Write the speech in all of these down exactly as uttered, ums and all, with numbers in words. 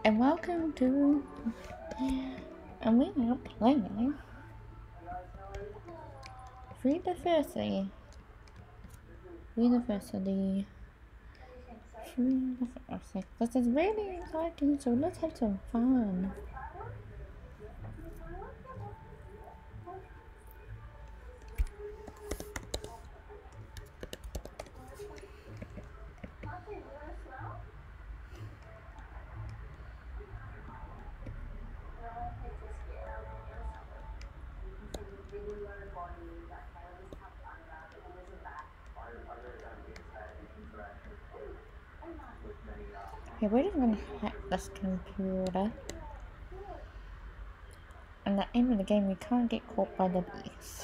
and welcome to and we are playing University. University. University. This is really exciting, so let's have some fun. Okay, we're just gonna hack this computer. And at the end of the game, we can't get caught by the bees.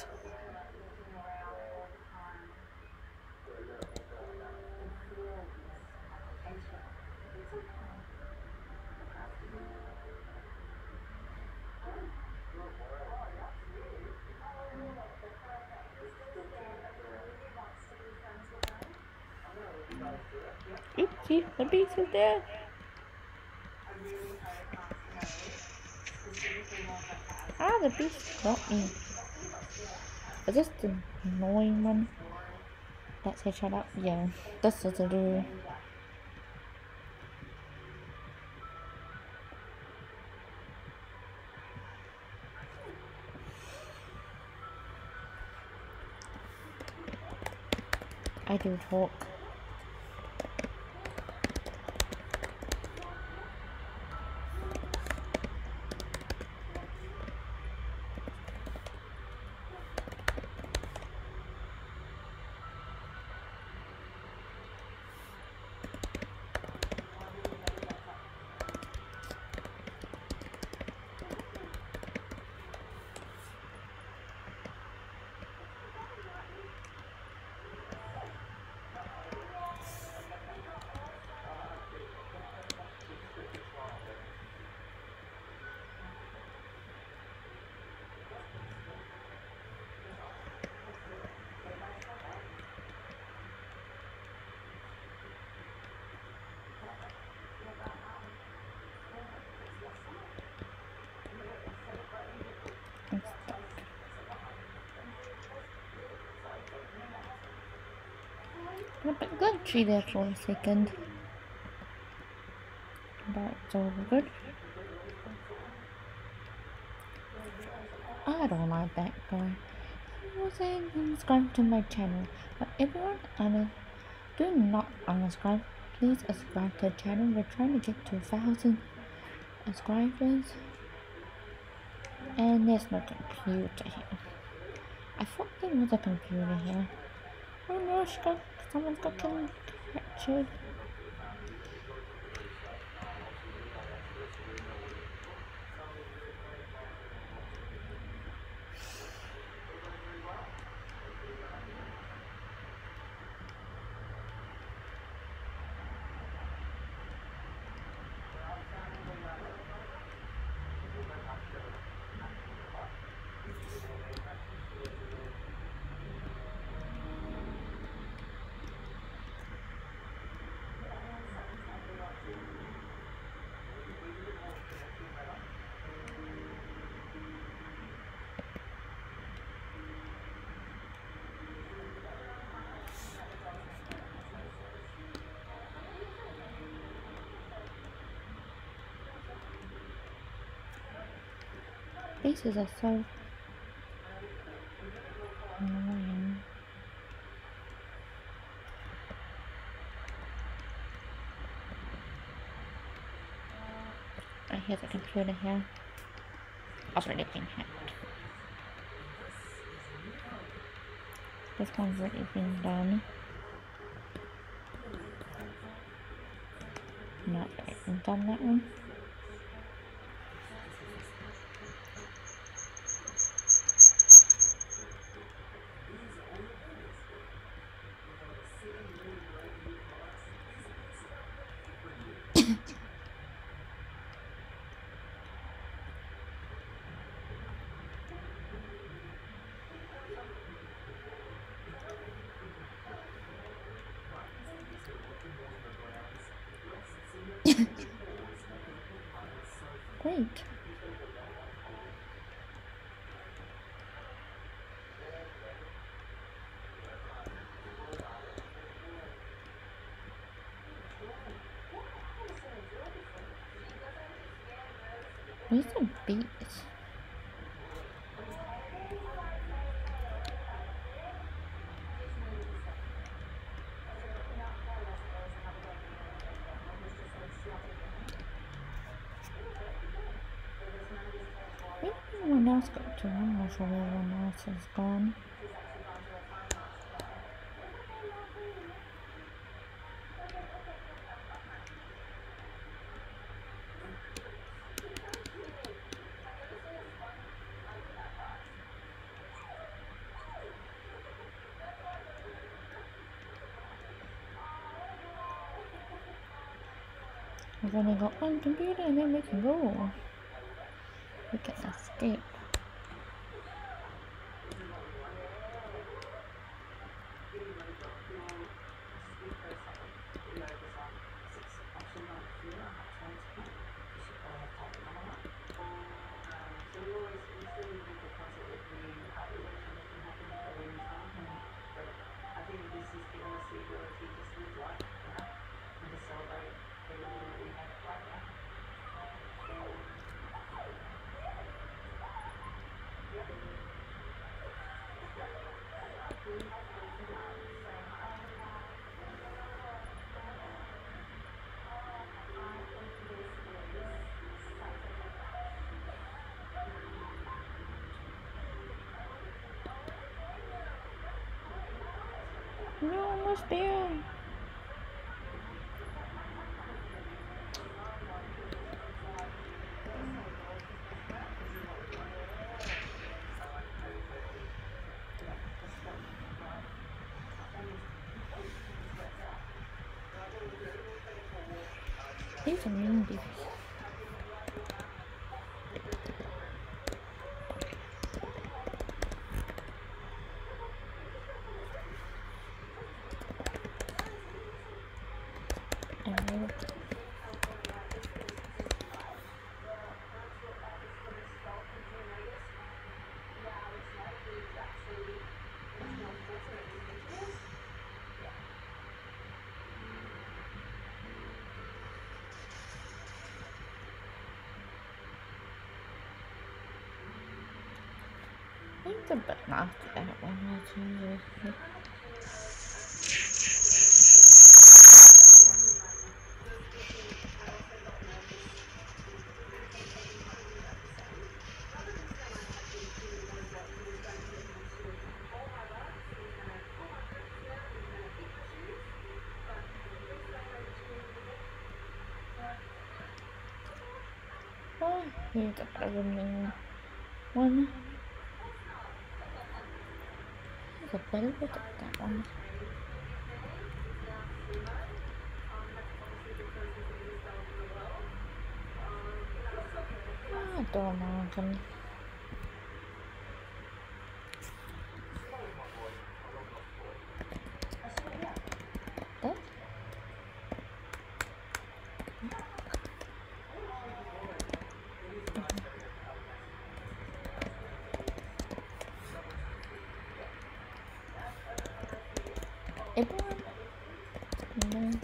Oopsie, the beast is there. Ah, the beast got me. Is this the annoying one? Let's say shut up. Yeah, this is a do. I do talk. But good tree there for a second. That's all good. I don't like that guy. He was saying unsubscribe to my channel. But everyone, un do not unsubscribe. Please subscribe to the channel. We're trying to get to a thousand subscribers. And there's no computer here. I thought there was a computer here. Oh no, she got, someone's got captured. Faces are so annoying. I hear the computer here. Already been hacked. This one's already been done. Not yet done that one. like. Where's the beat? Where did everyone else go to? I'm not sure where everyone else has gone. We've only got one computer and then we can go. We can escape. We're almost there. These are mean bees. And I think the button after that one was easier. Oh, here's the other new one. There's a better look at that one. Ah, don't know. Can... That? Everyone? No.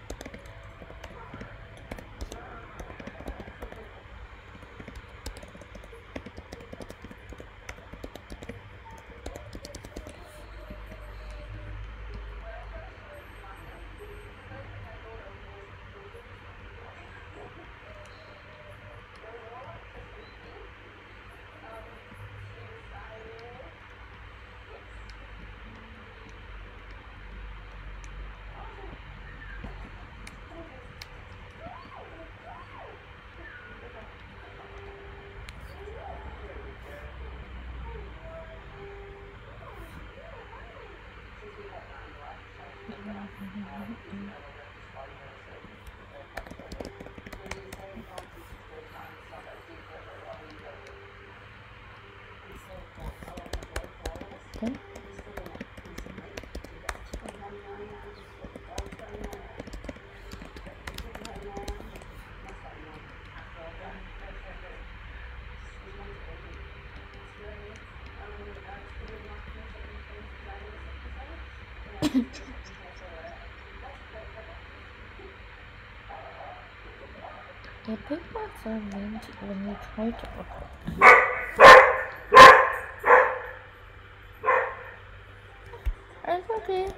Okay. Yeah, people are so mean to you when you try to record. It's okay.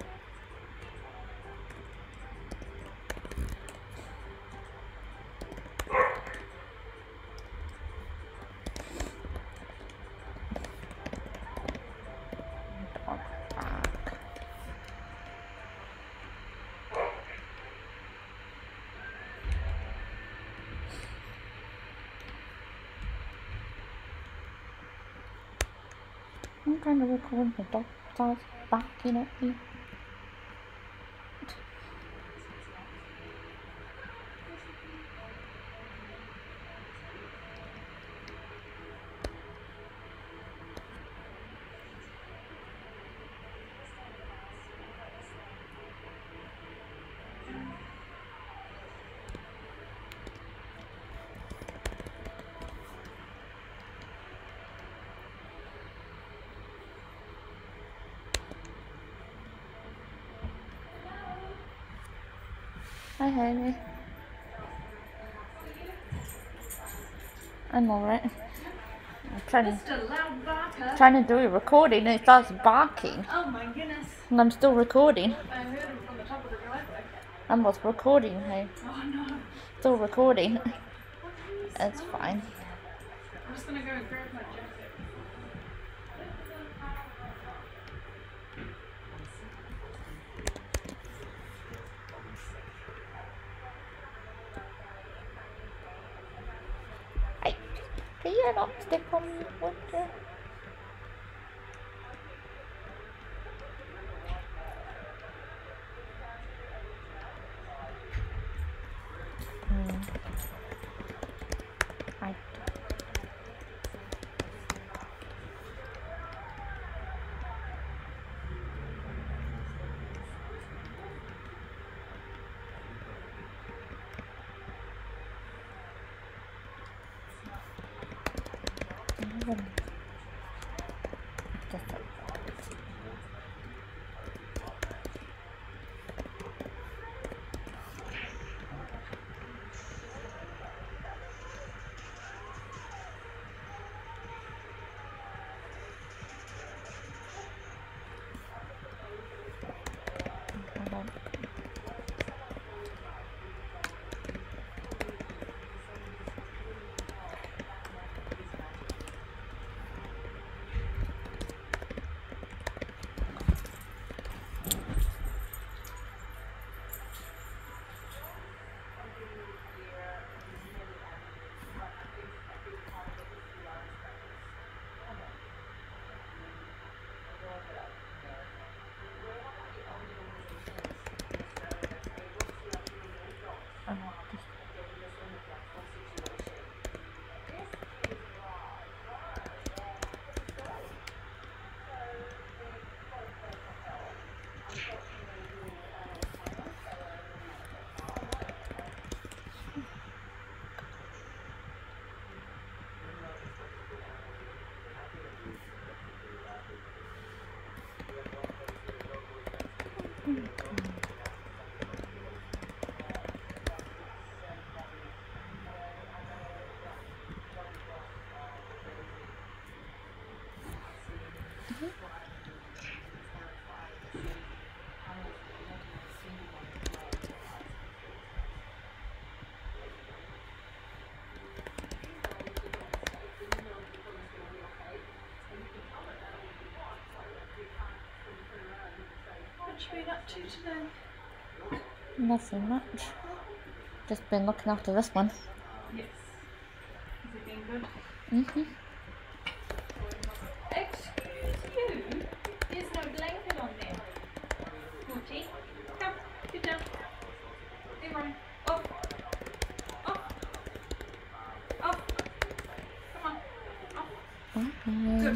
Dog back. I'm trying to record the dog starts barking at me. Hi, Haley. I'm alright. I'm trying to, Just a loud barker. trying to do a recording and it starts barking. Oh my goodness. And I'm still recording. I heard him from the top of the driveway. I was recording, hey. Oh no. Still recording. It's fine. I'm just gonna go and grab my jacket. Hey, can you not stick on me? What the? Hmm. I What you been up to today? Nothing much. Just been looking after this one. Yes. Has it been good? Mm-hmm. Excuse you? There's no blanket on there. Morty, come, get down. Hey, Ron. Off. Off. Off. Come on. Off. Okay. Good.